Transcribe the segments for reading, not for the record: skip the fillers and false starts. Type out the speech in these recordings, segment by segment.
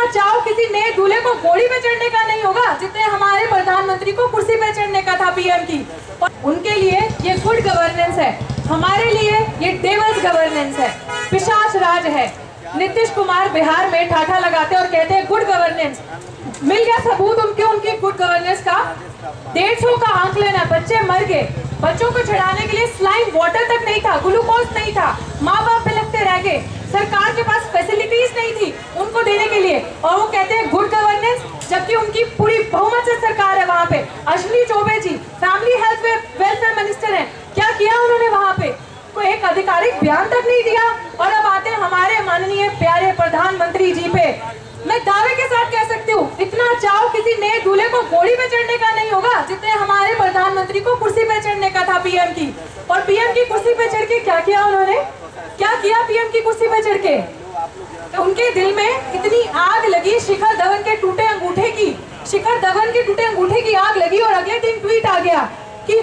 चाव किसी नए दूल्हे को घोड़ी पे चढ़ने का नहीं होगा जितने हमारे प्रधानमंत्री को कुर्सी पे चढ़ने का था पीएम की। उनके लिए ये गुड गवर्नेंस है, हमारे लिए ये डेविल्स गवर्नेंस है, पिशाच राज है। नीतीश कुमार बिहार में ठाठा लगाते और कहते हैं गुड गवर्नेंस। मिल गया सबूत उनकी गुड गवर्नेंस का। 150 का आंकलन है, बच्चे मर गए, बच्चों को चढ़ाने के लिए स्लाइन वाटर तक नहीं था, ग्लूकोज नहीं था, माँ बाप बिलखते रह गए, सरकार के पास फैसिलिटीज नहीं थी उनको देने के लिए, और वो कहते हैं गुड गवर्नेंस, जबकि उनकी पूरी बहुमत से सरकार है वहाँ पे। Ashwini Choubey ji family health welfare minister हैं, क्या किया उन्होंने वहाँ पे? कोई एक आधिकारिक बयान तक नहीं दिया। और अब आते हैं हमारे माननीय प्यारे प्रधानमंत्री जी पे। मैं दावे के साथ कह सकती हूँ, इतना चाव किसी नए दूल्हे को घोड़ी पे चढ़ने का नहीं होगा जितने हमारे प्रधानमंत्री को कुर्सी पे चढ़ने का था पीएम की। और पीएम की कुर्सी पे चढ़ के क्या किया उन्होंने? क्या किया पीएम की कुर्सी पे चढ़ के? उनके दिल में इतनी आग लगी शिखर धवन के टूटे अंगूठे की, शिखर धवन के टूटे अंगूठे की आग लगी, और अगले दिन ट्वीट आ गया कि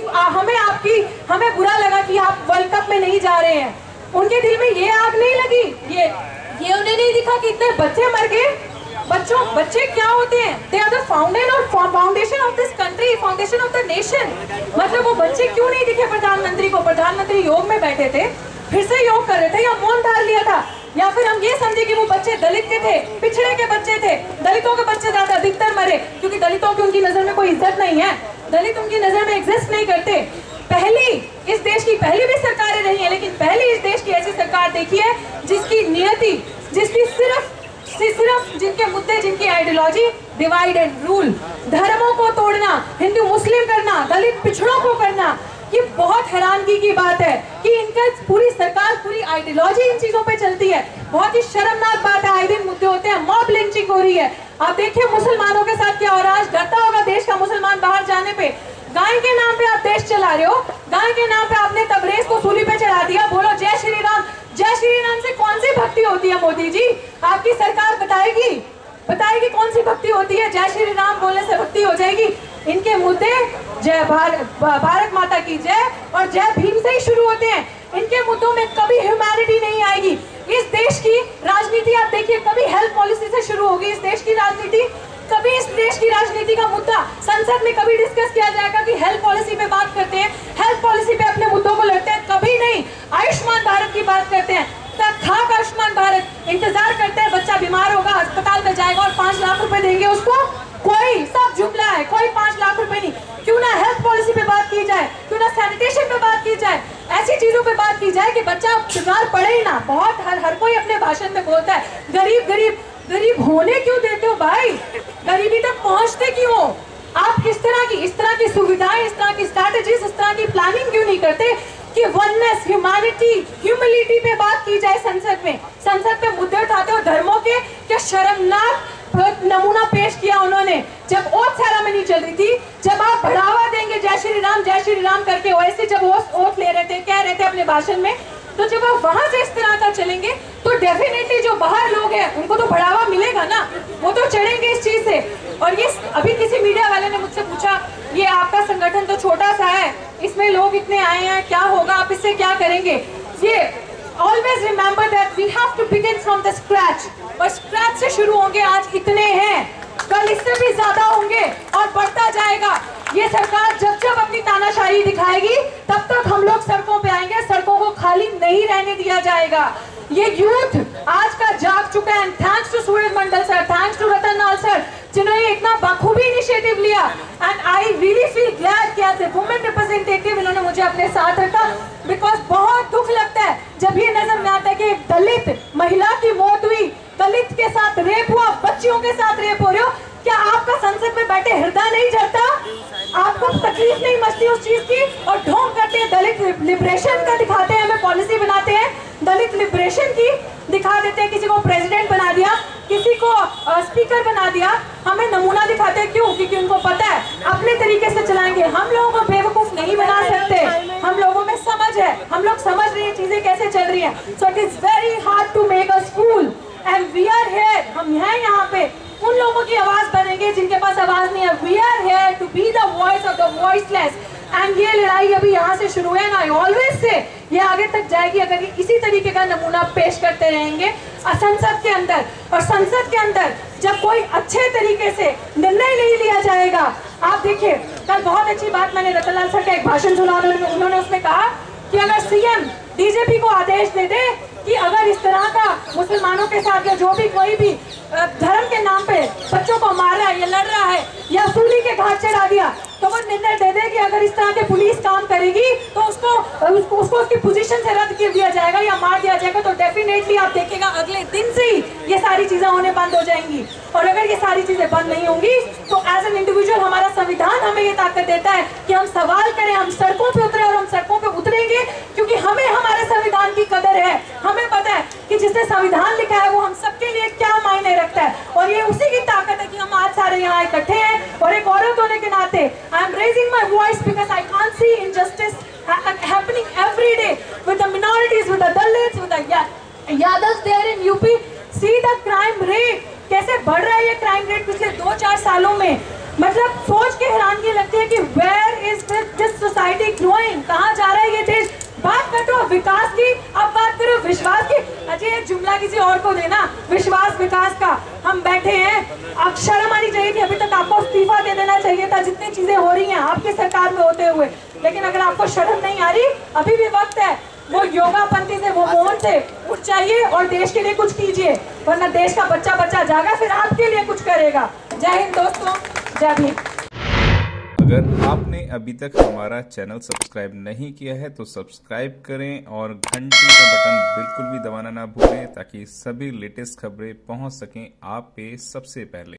हमें बुरा लगा कि आप वर्ल्ड कप में नहीं जा रहे हैं। उनके दिल में ये आग नहीं लगी, ये उन्हें नहीं दिखा कि इतने बच्चे मर गए। बच्चे क्या होते हैं? They are the foundation of this country, foundation of the nation. मतलब वो बच्चे क्यों नहीं दिखे प्रधानमंत्री को? प्रधानमंत्री योग में बैठे थे, फिर से योग कर रहे थे, या मौन धार लिया था, या फिर हम ये समझे कि वो बच्चे दलित के थे, पिछड़े के बच्चे थे, दलितों के बच्चे ज्यादा अधिकतर मरे क्योंकि दलितों की उनकी नजर में कोई इज्जत नहीं है, दलित उनकी नजर में एग्जिस्ट नहीं करते। इस देश की पहली भी सरकारें रही है, लेकिन पहली इस देश की ऐसी सरकार देखी है जिसकी नियति, जिसकी सिर्फ जिनके मुद्दे, जिनकी आइडियोलॉजी डिवाइड एंड रूल, धर्मों को तोड़ना, हिंदू मुस्लिम करना, दलित पिछड़ों को करना। ये बहुत हैरानगी की बात है कि इनका पूरी सरकार, पूरी आइडियोलॉजी इन चीजों पे चलती है। बहुत ही शर्मनाक बात है, आए दिन मुद्दे होते हैं, मॉब लिंचिंग हो रही है। आप देखिए मुसलमानों के साथ क्या हो रहा है। आज डरता होगा देश का मुसलमान बाहर जाने पे। गाय के नाम पे आप देश चला रहे हो, गाय के नाम पे आपने तबरेज को सूली पे चढ़ा दिया। बोलो जय श्री राम। जय श्री राम से कौन सी भक्ति होती है मोदी जी? आपकी सरकार बताएगी कौन सी भक्ति होती है? जय श्री राम बोलने से भक्ति हो जाएगी? इनके मुद्दे जय भारत माता की जय और जय भीम से ही शुरू होते हैं। इनके मुद्दों में कभी ह्यूमैनिटी नहीं आएगी। इस देश की राजनीति आप देखिए, कभी हेल्थ पॉलिसी से शुरू होगी इस देश की राजनीति, कभी इस देश की राजनीति का मुद्दा संसद में कभी डिस्कस किया जाएगा कि हेल्थ पॉलिसी पे बात करते हैं, हेल्थ पॉलिसी पे अपने मुद्दों को लड़ते हैं? कभी नहीं। आयुष्मान भारत की बात करते हैं, खाक आयुष्मान भारत, इंतजार करते हैं बच्चा बीमार होगा, अस्पताल में जाएगा और 5 लाख रुपए देंगे उसको। कोई सब जुमला है, कोई 5 लाख रुपए नहीं। क्यों ना हेल्थ पॉलिसी पे बात की जाए, क्यों ना सैनिटेशन पे बात की जाए, ऐसी चीजों पे बात की जाए कि बच्चा बीमार पड़े ही ना। बहुत हर कोई अपने भाषण में बोलता है गरीब होने क्यों देते हो भाई? गरीबी तक पहुंचते क्यों? आप इस तरह की सुविधाएं, इस तरह की स्ट्रैटेजीज, इस तरह की प्लानिंग क्यों नहीं करते कि वननेस, ह्यूमैनिटी, ह्यूमिलिटी पे बात की जाए संसद में? संसद पे मुद्दे उठाते हो धर्मों के। क्या शर्मनाक नमूना पेश किया उन्होंने जब ओथ सेरेमनी चल रही थी, जब आप बढ़ावा देंगे जय श्री राम करके, वैसे जब ओथ ले रहे थे, कह रहे थे अपने भाषण में, तो जब आप वहां से इस तरह का चलेंगे तो डेफिनेटली जो बाहर लोग हैं उनको तो बढ़ावा मिलेगा ना, वो तो चढ़ेंगे इस चीज से। और ये अभी किसी मीडिया वाले ने मुझसे पूछा, ये आपका संगठन तो छोटा सा है, इसमें लोग इतने आए हैं, क्या होगा, आप इससे क्या करेंगे? ये always remember that we have to begin from the scratch, और स्क्रैच से शुरू होंगे। आज इतने हैं, कल इससे भी ज्यादा होंगे और बढ़ता जाएगा। ये सरकार जब अपनी तानाशाही दिखाएगी तब तक हम लोग सड़कों पे आएंगे, सड़कों को खाली नहीं रहने दिया जाएगा। ये यूथ आज का जाग चुका है। Thanks to Suraj Mandal sir, thanks to Ratan Lal sir, जिन्होंने इतना बखूबी इनिशिएटिव लिया। And I really feel glad कि एज ए वुमेन रिप्रेजेंटेटिव इन्होंने मुझे अपने साथ रखा, बिकॉज बहुत दुख लगता है जब ये नजर में आता है कि एक दलित महिला की मौत हुई, दलित के साथ रेप हुआ, बच्चियों के साथ रेप हो रहे हो। क्या आपका संसद में बैठे हृदय नहीं जलता? आपको तकलीफ नहीं मचती उस चीज की? और ढोंग करते हैं दलित लिबरेशन का, दिखाते हैं, हमें पॉलिसी बनाते हैं दलित लिबरेशन की, दिखा देते हैं, किसी को प्रेसिडेंट बना दिया, किसी को स्पीकर बना दिया, हमें नमूना दिखाते हैं। क्यों? क्योंकि उनको पता है अपने तरीके से चलाएंगे। हम लोगों को बेवकूफ नहीं बना सकते, हम लोगों में समझ है, हम लोग समझ रहे हैं चीजें कैसे चल रही हैं। So it is very hard to make us fool and we are here, हम हैं यहाँ पे उन लोगों की आवाज बनेंगे जिनके पास आवाज नहीं है। We are here to be the voice of the voiceless. And ये लड़ाई अभी यहाँ से शुरू है ना, ऑलवेज से ये आगे तक जाएगी। अगर ये इसी तरीके का नमूना पेश करते रहेंगे संसद के अंदर। और संसद के अंदर जब कोई अच्छे तरीके से निर्णय नहीं लिया जाएगा, आप देखिए कल बहुत अच्छी बात मैंने रतनलाल सर का एक भाषण सुना, उन्होंने उसमें कहा कि अगर सीएम डीजीपी को आदेश दे दे कि अगर इस तरह का मुसलमानों के साथ या जो भी कोई भी धर्म के नाम पे बच्चों को मार रहा है या लड़ रहा है या सूली के घाट चढ़ा दिया, तो वो निर्णय दे दे कि अगर इस तरह के पुलिस काम करेगी तो उसको उसकी पोजीशन से रद्द कर दिया जाएगा या मार दिया जाएगा। तो डेफिनेटली आप देखिएगा अगले दिन से ही ये सारी चीजें होने बंद हो जाएंगी। और अगर ये सारी चीजें बंद नहीं होंगी तो एज एन इंडिविजुअल हमारा संविधान हमें ये ताकत देता है कि हम सवाल करें, हम सड़कों पे उतरे और हम सड़कों पे उतरेंगे क्योंकि हमें हमारे संविधान की कदर है। हमें पता है कि जिसने संविधान लिखा है वो हम सबके लिए क्या मायने रखता है, और ये उसी की ताकत है कि हम आज सारे यहाँ इकट्ठे हैं। और एक औरत होने के नाते I am raising my voice because I can't see injustice happening every day with the minorities, with the Dalits, with the Yadavs there in UP. See the crime rate, कैसे बढ़ रहा है ये क्राइम रेट पिछले 2-4 सालों में। मतलब सोच के हैरानगी लगती है कि where is this society growing, कहाँ जा रहा है ये देश। बात करते हो विकास की, अब बात करो विश्वास की। अजय ये जुमला किसी और को देना, विश्वास विकास का। हम बैठे हैं, अब शर्म आनी चाहिए थी, अभी तक आपको इस्तीफा दे देना चाहिए था जितनी चीजें हो रही हैं आपकी सरकार में होते हुए। लेकिन अगर आपको शर्म नहीं आ रही, अभी भी वक्त है, वो योगा पंथी से, वो मौन से उठ जाइए और देश के लिए कुछ कीजिए, वरना देश का बच्चा बच्चा जागा फिर आपके लिए कुछ करेगा। जय हिंद दोस्तों, जय भीम। अगर आपने अभी तक हमारा चैनल सब्सक्राइब नहीं किया है तो सब्सक्राइब करें और घंटी का बटन बिल्कुल भी दबाना ना भूलें ताकि सभी लेटेस्ट खबरें पहुंच सकें आप पे सबसे पहले।